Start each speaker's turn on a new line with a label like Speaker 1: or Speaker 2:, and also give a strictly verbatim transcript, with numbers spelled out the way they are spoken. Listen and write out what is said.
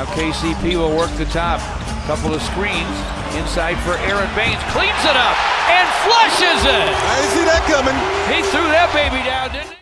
Speaker 1: Now K C P will work the top. Couple of screens inside for Aron Baynes. Cleans it up and flushes it.
Speaker 2: I didn't see that coming.
Speaker 1: He threw that baby down, didn't he?